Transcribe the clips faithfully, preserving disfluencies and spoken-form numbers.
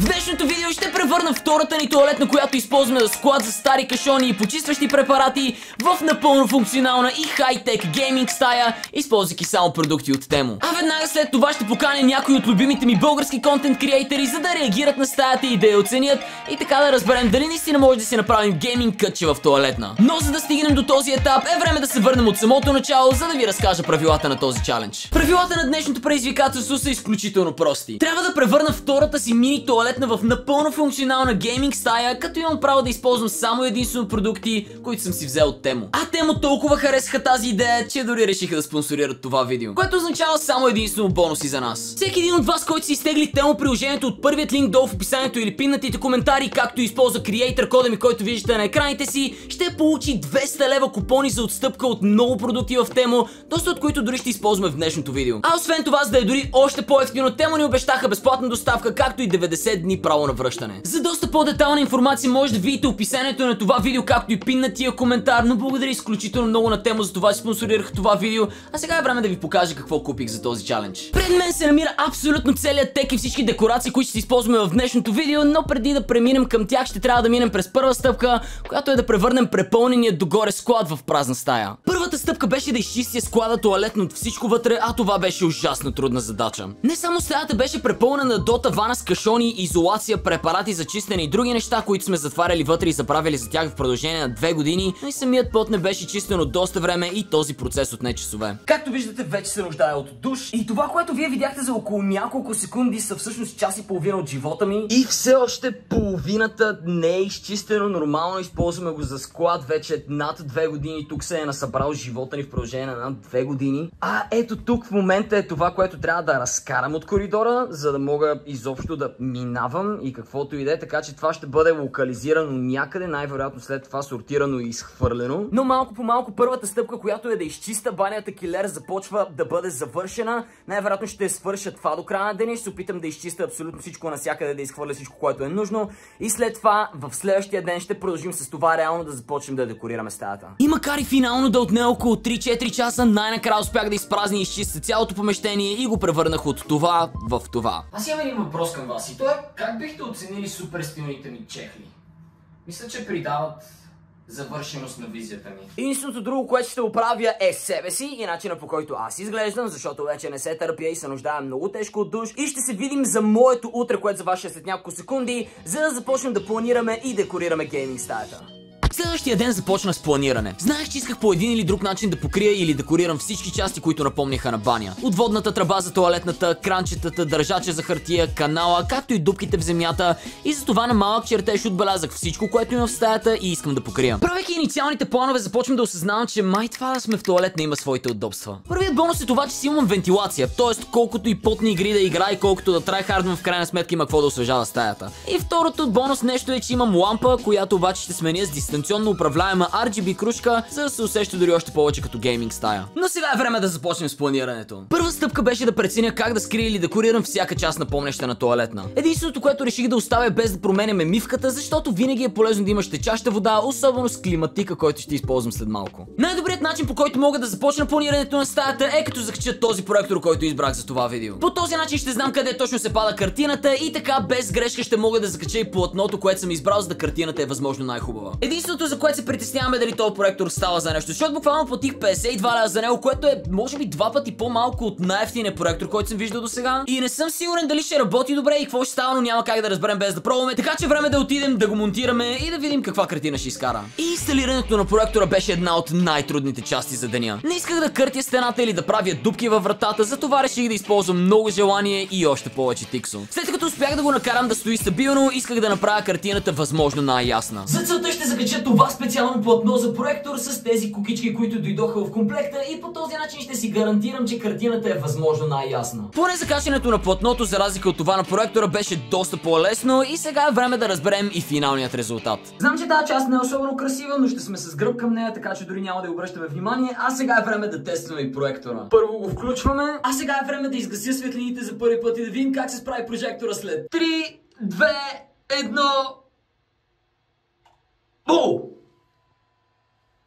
В днешното видео ще превърна втората ни тоалетна, която използваме за склад за стари кашони и почистващи препарати, в напълно функционална и хай-тек гейминг стая, използвайки само продукти от Тему. А веднага след това ще поканя някои от любимите ми български контент креатори, за да реагират на стаята и да я оценят и така да разберем дали наистина може да си направим гейминг кътче в тоалетна. Но за да стигнем до този етап е време да се върнем от самото начало, за да ви разкажа правилата на този чалендж. Правилата на днешното предизвикателство са изключително прости. Трябва да превърна втората си мини тоалетна в напълно функционална гейминг стая, като имам право да използвам само единствено продукти, които съм си взел от Тему. А Тему толкова харесаха тази идея, че дори решиха да спонсорират това видео, което означава само единствено бонуси за нас. Всеки един от вас, който си изтегли Тему приложението от първият линк долу в описанието или пиннатите коментари, както и използва Creator кода ми, който виждате на екраните си, ще получи двеста лева купони за отстъпка от много продукти в Тему, доста от които дори ще използваме в днешното видео. А освен това, за да е дори още по-евтино, Тему ни обещаха безплатна доставка, както и деветдесет дни право на връщане. За доста по-детална информация може да видите описанието на това видео, както и пиннатия коментар, но благодаря изключително много на Тему за това, че спонсорирах това видео, а сега е време да ви покажа какво купих за този чалендж. Пред мен се намира абсолютно целият тек и всички декорации, които ще използваме в днешното видео, но преди да преминем към тях, ще трябва да минем през първа стъпка, която е да превърнем препълнения догоре склад в празна стая. Първата стъпка беше да изчистя склада тоалетно от всичко вътре, а това беше ужасно трудна задача. Не само стаята беше препълнена до тавана с кашони, изолация, препарати за чистене и други неща, които сме затваряли вътре и забравяли за тях в продължение на две години, но и самият пот не беше чистен от доста време и този процес отне часове. Както виждате, вече се нуждае от душ и това, което вие видяхте за около няколко секунди, са всъщност час и половина от живота ми и все още половината не е изчистено. Нормално използваме го за склад вече над две години. Тук се е насъбрал живота ни в продължение на над две години. А ето тук в момента е това, което трябва да разкарам от коридора, за да мога изобщо да минавам и каквото и да е, така че това ще бъде локализирано някъде, най-вероятно след това сортирано и изхвърлено. Но малко по малко първата стъпка, която е да изчиста банята килер, започва да бъде завършена. Най-вероятно ще свърша това до края на деня, ще се опитам да изчиста абсолютно всичко навсякъде, да изхвърля всичко, което е нужно и след това в следващия ден ще продължим с това реално да започнем да декорираме стаята. И макар и финално да отне около три-четири часа, най-накрая успях да изпразня и изчистя цялото помещение и го превърнах от това в това. Аз имам един въпрос към вас и то е: как бихте оценили супер стилните ми чехли? Мисля, че придават завършеност на визията ми. Единственото друго, което ще оправя, е себе си и начина, по който аз изглеждам, защото вече не се търпя и се нуждая много тежко от душ. И ще се видим за моето утре, което за вас ще е след няколко секунди, за да започнем да планираме и декорираме гейминг стаята. Следващия ден започна с планиране. Знаех, че исках по един или друг начин да покрия или декорирам всички части, които напомняха на баня. От водната тръба за тоалетната, кранчетата, държача за хартия, канала, както и дупките в земята. И за това на малък чертеж отбелязах всичко, което има в стаята и искам да покрия. Правейки инициалните планове, започвам да осъзнавам, че май това да сме в тоалетна има своите удобства. Първият бонус е това, че си имам вентилация, т.е. колкото и потни игри да играя и колкото да трайхардвам, в крайна сметка има какво да освежава стаята. И второто бонус нещо е, че имам лампа, която обаче ще сменя с дистанционно управляема Ар Джи Би кружка, за да се усеща дори още повече като гейминг стая. Но сега е време да започнем с планирането. Първа стъпка беше да преценя как да скрия или декорирам всяка част на помнеща на тоалетна. Единственото, което реших да оставя без да променяме мивката, защото винаги е полезно да имаш течаща вода, особено с климатика, който ще използвам след малко. Най-добрият начин, по който мога да започна планирането на стаята, е като закача този проектор, който избрах за това видео. По този начин ще знам къде точно се пада картината и така без грешка ще мога да закача и платното, което съм избрал, за да картината е възможно най-хубава. Единственото, за което се притесняваме, дали този проектор става за нещо, защото буквално платих петдесет и два лева за него, което е може би два пъти по-малко от най-евтиния проектор, който съм виждал до сега. И не съм сигурен дали ще работи добре и какво ще става, но няма как да разберем без да пробваме, така че време да отидем да го монтираме и да видим каква картина ще изкара. И инсталирането на проектора беше една от най-трудните части за деня. Не исках да къртя стената или да правя дупки във вратата, затова реших да използвам много желание и още повече тиксо. След като успях да го накарам да стои стабилно, исках да направя картината възможно най-ясна. За целта ще закача това специално платно за проектор с тези кукички, които дойдоха в комплекта и по този начин ще си гарантирам, че картината е възможно най-ясна. Поне закачането на платното, за разлика от това на проектора, беше доста по-лесно и сега е време да разберем и финалният резултат. Знам, че тази част не е особено красива, но ще сме с гръб към нея, така че дори няма да й обръщаме внимание, а сега е време да тестваме и проектора. Първо го включваме, а сега е време да изгася светлините за първи път и да видим как се справи прожектора след три, две, едно... О!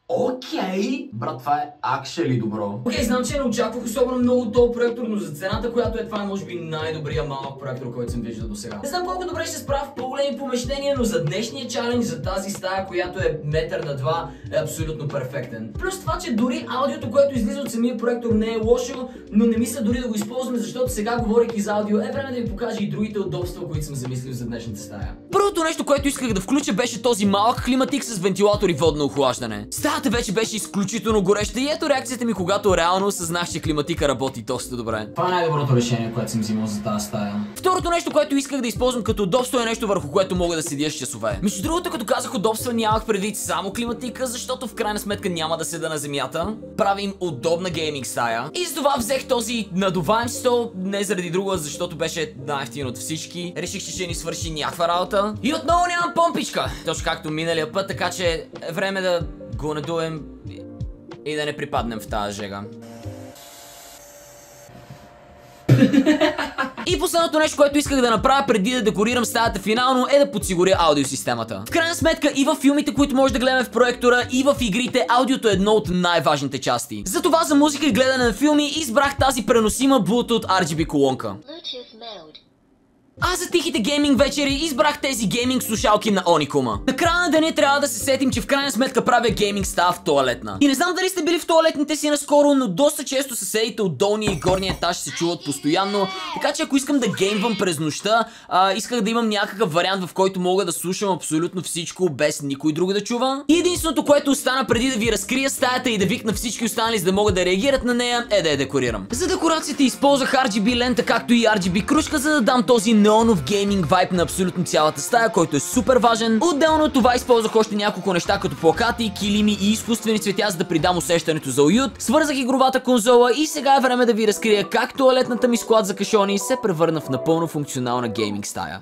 Окей! Okay. Брат, това е actually добро. Окей, okay, знам, че не очаквах особено много този проектор, но за цената, която е, това е може би най-добрия малък проектор, който съм виждал до сега. Не знам колко добре ще се справя в по-големи помещения, но за днешния чалендж, за тази стая, която е метър на два, е абсолютно перфектен. Плюс това, че дори аудиото, което излиза от самия проектор, не е лошо, но не мисля дори да го използваме, защото сега, говорейки за аудио, е време да ви покажа и другите удобства, които съм замислил за днешната стая. Първото нещо, което исках да включа, беше този малък климатик с вентилатор и водно охлаждане. Стаята вече беше изключително гореща и ето реакцията ми, когато реално осъзнах, че климатика работи доста добре. Това е най-доброто решение, което съм взимал за тази стая. Второто нещо, което исках да използвам като удобство, е нещо, върху което мога да седя с часове. Между другото, като казах удобства, нямах предвид само климатика, защото в крайна сметка няма да седа на земята. Правим удобна гейминг стая. И затова взех този надуваем стол, не заради друга, защото беше най-ефтин от всички. Реших, че ще ни свърши някаква работа. И отново нямам помпичка, точно както миналия път, така че е време да го надуем и да не припаднем в тази жега. И последното нещо, което исках да направя преди да декорирам стаята финално, е да подсигуря аудиосистемата. В крайна сметка и във филмите, които може да гледаме в проектора, и в игрите, аудиото е едно от най-важните части. Затова за музика и гледане на филми избрах тази преносима Bluetooth Ар Джи Би колонка. А за тихите гейминг вечери избрах тези гейминг слушалки на Оникума. На края на деня трябва да се сетим, че в крайна сметка правя гейминг стая в тоалетна. И не знам дали сте били в тоалетните си наскоро, но доста често съседите от долния и горния етаж се чуват постоянно. Така че ако искам да геймвам през нощта, а, исках да имам някакъв вариант, в който мога да слушам абсолютно всичко, без никой друг да чува. И единственото, което остана преди да ви разкрия стаята и да викна всички останали, за да могат да реагират на нея, е да я декорирам. За декорацията използвах Ар Джи Би лента, както и Ар Джи Би кружка, за да дам този неонов гейминг вайб на абсолютно цялата стая, който е супер важен. Отделно от това използвах още няколко неща, като плакати, килими и изкуствени цветя, за да придам усещането за уют. Свързах игровата конзола и сега е време да ви разкрия как тоалетната ми склад за кашони се превърна в напълно функционална гейминг стая.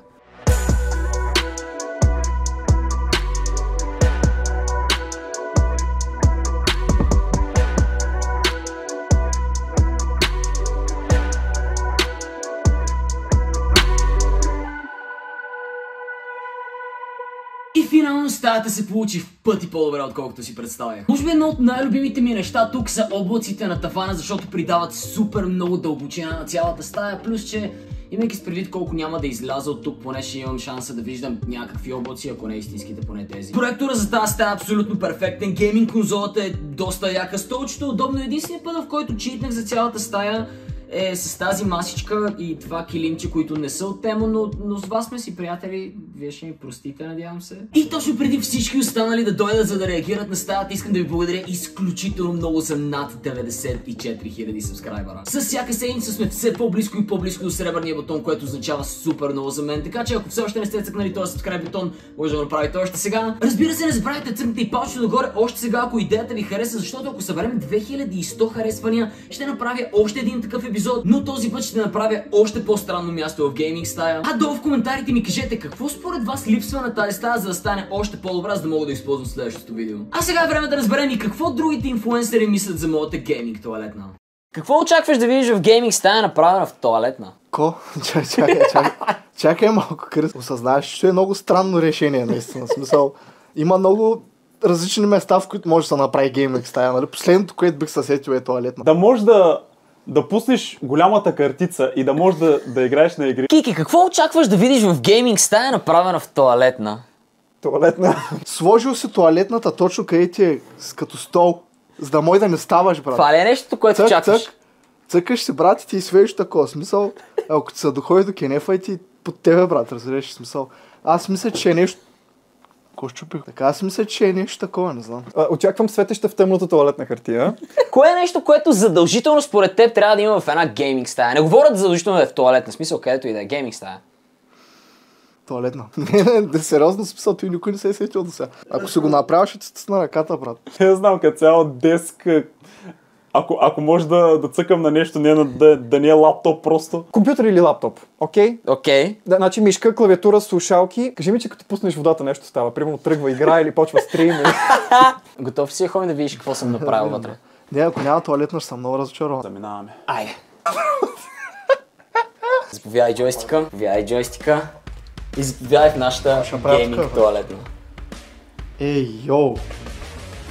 И финално стаята се получи в пъти по-добре, отколкото си представя. Може би едно от най-любимите ми неща тук са облаците на тафана, защото придават супер много дълбочина на цялата стая, плюс че имайки с предвид колко няма да изляза от тук, поне ще имам шанса да виждам някакви облаци, ако не истинските, поне тези. Проектора за тази стая е абсолютно перфектен, гейминг конзолата е доста яка, столчето удобно. Единственият път, в който читнах за цялата стая, е с тази масичка и това килимче, които не са от тема, но, но с вас сме си приятели, вие ще ми простите, надявам се. И точно преди всички останали да дойдат, за да реагират на стаята, искам да ви благодаря изключително много за над деветдесет и четири хиляди сабскрайбъра. С всяка седмица сме все по-близко и по-близко до сребърния бутон, което означава супер много за мен, така че ако все още не сте цъкнали този сабскрайб бутон, може да го направите още сега. Разбира се, не забравяйте да цъкнете и палчето нагоре още сега, ако идеята ви хареса, защото ако съберем две хиляди и сто харесвания, ще направя още един такъв епизод. Но този път ще направя още по-странно място в гейминг стая. А долу в коментарите ми кажете какво според вас липсва на тази стая, за да стане още по-добра, за да мога да използвам следващото видео. А сега е време да разберем и какво другите инфлуенсъри мислят за моята гейминг тоалетна. Какво очакваш да видиш в гейминг стая, направена в тоалетна? Ко? Чакай, чакай, чакай. Чакай малко, Крис. Осъзнаваш, че е много странно решение, наистина. В смисъл, има много различни места, в които може да се направи гейминг стая. Нали? Последното, което бих се сетил, е тоалетна. Да може да да пуснеш голямата картица и да можеш да, да играеш на игри. Кики, какво очакваш да видиш в гейминг стая, направена в тоалетна? Тоалетна? Сложил си тоалетната точно къде ти е като стол, за да може да не ставаш, брат. Това ли е нещо, което цък, очакваш? Цък, цъкаш си, брат, и ти свежиш такова. Смисъл, ако ти се доходи до кенефа и ти под тебе, брат, разбереш смисъл. Аз мисля, че е нещо... Ко щупих? Така аз мисля, че е нещо такова, не знам. А, очаквам светеща в тъмната тоалетна хартия. Кое е нещо, което задължително според теб трябва да има в една гейминг стая? Не говорят задължително да е в тоалетна, смисъл където и да е гейминг стая. Туалетна. Не, не, не, сериозно смисъл, той никой не се е сетил до сега. Ако си го направиш, ще ти стисна ръката, брат. Не знам, като цяло деск... Ако, ако може да, да цъкам на нещо, не, да, да не е лаптоп просто. Компютър или лаптоп? Окей? Okay? Окей. Okay. Да, значи мишка, клавиатура, слушалки. Кажи ми, че като пуснеш водата нещо става. Примерно тръгва игра или почва стрим. Или... Готов си ходим да видиш какво съм направил вътре. Не, ако няма туалетна, ще съм много разочарован. Заминаваме. Айде. Заповядай джойстика. Заповядай джойстика. И заповядай в нашата гейминг туалетна. Ей, йоу!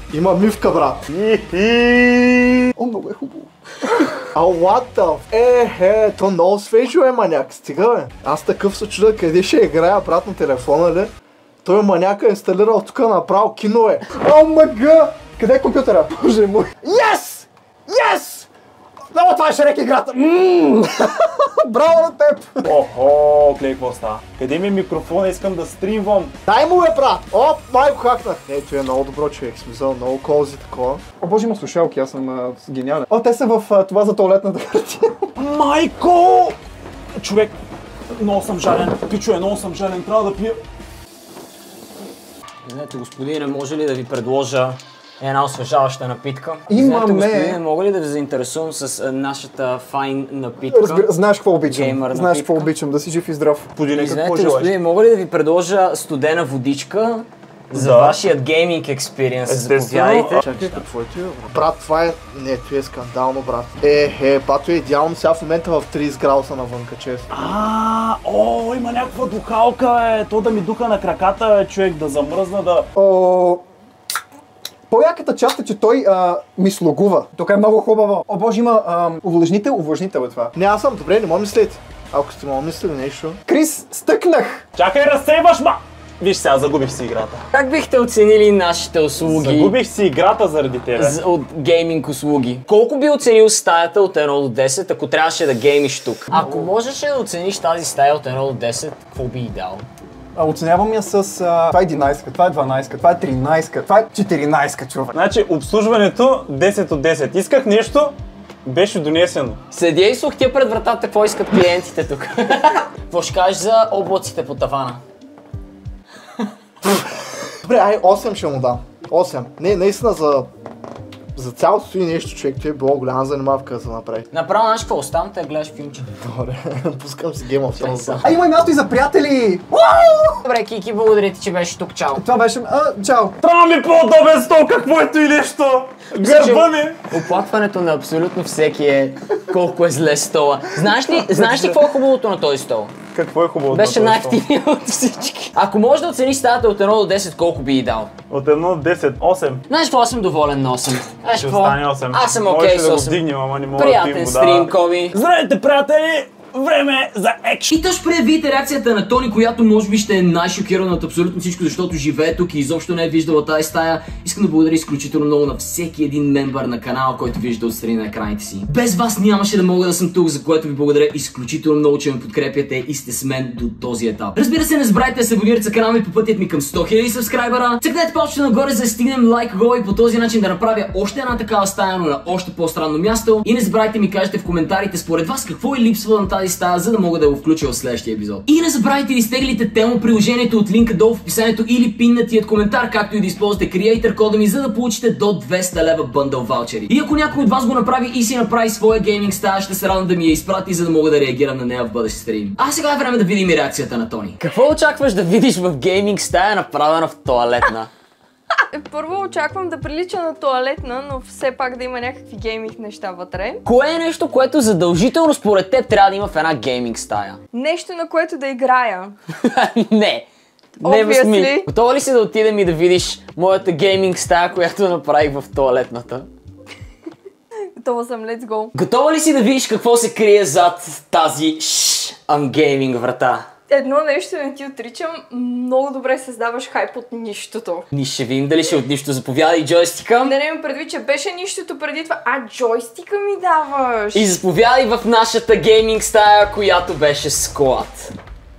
Има мивка, брат. О, много е хубаво. А, what the... Е, е, то много свежо е, маняк. Стига, бе. Аз такъв се чуда къде ще играя, брат, на телефона, ли? Той маняка е инсталирал тук направо кино, е. О, мага! Къде е компютъра? Боже мой. Yes! Yes! Много това е Шрек играта! Браво на теб! Охо, клей, какво става? Къде ми е микрофона? Искам да стримвам. Дай му, бе, брат! Оп, майко хакнах! Не, той е много добро човек, смисъл, много кози такова. О, боже, има слушалки, аз съм а, гениален. О, те са в а, това за туалетната хартия. Майко! Човек, много съм жален. Пичо е, много съм жален. Трябва да пия. Знаете, господине, може ли да ви предложа една освежаваща напитка? Имаме! Знаете, господине, мога ли да ви заинтересувам с а, нашата файн напитка? Разбира, знаеш какво обичам. Геймър Знаеш напитка. какво обичам, да си жив и здрав. Подине, какво Знаете, желаеш? господине, мога ли да ви предложа студена водичка за Да. вашият гейминг експириенс? Естествено. Заповядайте. Чакай, какво е ти, бе? Брат, това е... Не, това е скандално, брат. Е, е, бато е идеално сега в момента в трийсет градуса навънка, често. А, о, има някаква духалка, е. То да ми духа на краката, човек, да замръзна, да... О, по-яката част е, че той а, ми слугува. Тук е много хубаво. О, боже, има а, увлажнител, увлажнител е това. Не, аз съм добре, не мо мислете. Ако сте мо мислили нещо... Крис, стъкнах! Чакай, разсейваш, ма! Виж сега, загубих си играта. Как бихте оценили нашите услуги? Загубих си играта заради тебе. З- от гейминг услуги. Колко би оценил стаята от едно до десет, ако трябваше да геймиш тук? Ако можеше да оцениш тази стая от едно до десет, какво би й дал? А, оценявам я с... А, това е единайсет, това е дванайсет, това е тринайсет, това е четиринайсет, човек. Значи, обслужването десет от десет. Исках нещо, беше донесено. Седя и слухтя пред вратата, какво искат клиентите тук. Какво ще кажеш за облаците по тавана? Добре, ай, осем ще му дам. осем. Не, наистина за... За цялото стои нещо, човек, той е било голяма занимавка да се направи. Направо, знаеш какво? Оставам те да гледаш филмче. Добре, пускам си Game of Thrones. А, има и място и за приятели! Добре, Кики, благодаря ти, че беше тук. Чао. Това беше... А, чао! Трябва ми по-удобен стол, какво ето и нещо! Гърба ми! Оплакването на абсолютно всеки е колко е зле стола. Знаеш ли, знаеш ли какво е хубавото на този стол? Какво е хубаво? Беше най-ефтиният от всички. Ако можеш да оцениш стаята от едно до десет, колко би й дал? От едно до десет, осем. Знаеш какво, аз съм доволен на осем. Знаеш Ще какво? остане осем. Аз съм окей Можеше с да го осем. вдигнем, ама не мога да Приятен пием стрим, вода. Коби. Здравейте, приятели! Време е за екшен! И точно преди да видите реакцията на Тони, която може би ще е най-шокирана от абсолютно всичко, защото живее тук и изобщо не е виждала тази стая, искам да благодаря изключително много на всеки един мембър на канала, който вижда отстрани на екраните си. Без вас нямаше да мога да съм тук, за което ви благодаря изключително много, че ме подкрепяте и сте с мен до този етап. Разбира се, не забравяйте да се абонирате за канала ми по пътят ми към сто хиляди сабскрайбъра. Цъкнете палчето нагоре, за да стигнем лайк гол и по този начин да направя още една такава стая, но на още по-странно място. И не забравяйте ми кажете в коментарите според вас какво е липсва на тази стая, за да мога да го включа в следващия епизод. И не забравяйте да изтеглите темо приложението от линка долу в описанието или пиннатият коментар, както и да използвате Creator кода ми, за да получите до двеста лева бъндъл ваучери. И ако някой от вас го направи и си направи своя гейминг стая, ще се радвам да ми я изпрати, за да мога да реагирам на нея в бъдещ стрим. А сега е време да видим и реакцията на Тони. Какво очакваш да видиш в гейминг стая, направена в тоалетна? Първо очаквам да прилича на тоалетна, но все пак да има някакви гейминг неща вътре. Кое е нещо, което задължително според теб трябва да има в една гейминг стая? Нещо, на което да играя. Не. Не Obviously. възми. Готова ли си да отидем и да видиш моята гейминг стая, която направих в тоалетната? Готова съм, let's go. Готова ли си да видиш какво се крие зад тази шш, ам гейминг врата? Едно нещо не ти отричам, много добре създаваш хайп от нищото. Ни ще видим дали ще от нищо. Заповядай джойстика. Да не имам предвид, че беше нищото преди това, а джойстика ми даваш. И заповядай в нашата гейминг стая, която беше склад.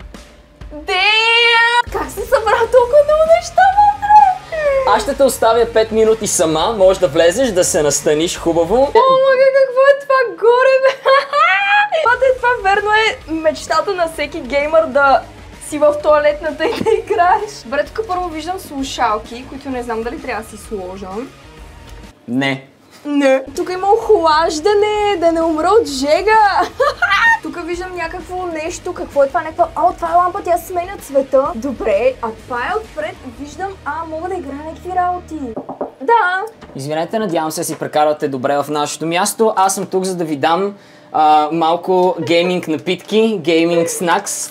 Damn! Как си събрал толкова много неща вътре? Аз ще те оставя пет минути сама, можеш да влезеш, да се настаниш хубаво. О, мага, какво е това горе, бе? Това е, това верно е мечтата на всеки геймър да си в тоалетната и да играеш. Добре, тук първо виждам слушалки, които не знам дали трябва да си сложа. Не. Не. Тук има охлаждане, да не умра от жега. Тук виждам някакво нещо. Какво е това? Някаква... О, това е лампа, тя сменя цвета. Добре, а това е отпред. Виждам, а, мога да играя някакви работи. Да. Извинете, надявам се да си прекарвате добре в нашето място. Аз съм тук, за да ви дам а, малко гейминг напитки, гейминг снакс. Страхотно.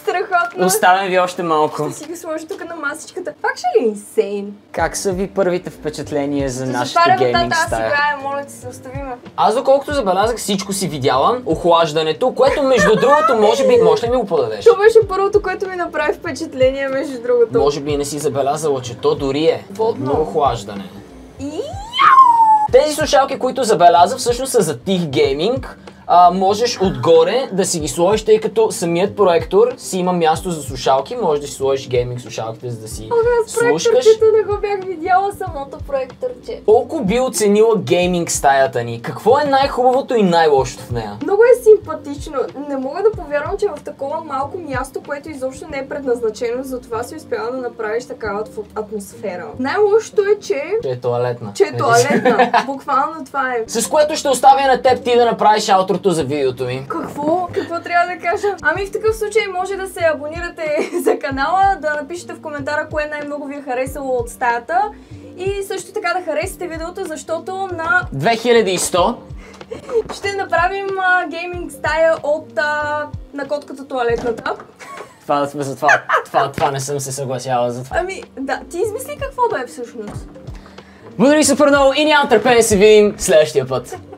драпна. Оставям ви още малко. Ще си ги сложа тук на масичката. Пак ще ли инсейн? Как са ви първите впечатления за нашата Затваря гейминг вратата, аз стая? играя, моля ти се, оставиме. Аз доколкото забелязах, всичко си видяла. Охлаждането, което между другото може би... Може ли ми го подадеш? Това беше първото, което ми направи впечатление, между другото. Може би не си забелязала, че то дори е Водно. водно охлаждане. И... Тези слушалки, които забеляза, всъщност са за тих гейминг. А, можеш отгоре да си ги сложиш, тъй като самият проектор си има място за слушалки. Може да си сложиш гейминг слушалките, за да си Ага, с слушкаш. проекторчето не го бях видяла, самото проекторче. Колко би оценила гейминг стаята ни? Какво е най-хубавото и най-лошото в нея? Много е симпатично. Не мога да повярвам, че в такова малко място, което изобщо не е предназначено, за това си успяла да направиш такава атф- атмосфера. Най-лошото е, че... Че е туалетна. че е туалетна. Буквално това е. С което ще оставя на теб ти да направиш аутрото за видеото ми. Какво? Какво трябва да кажа? Ами в такъв случай може да се абонирате за канала, да напишете в коментара кое най-много ви е харесало от стаята и също така да харесате видеото, защото на две хиляди и сто ще направим а, гейминг стая от а, на котката туалетната. Това, за това, това, това не съм се съгласяла за това. Ами да, ти измисли какво бе всъщност? Благодаря ви супер много и нямам търпение да се видим следващия път.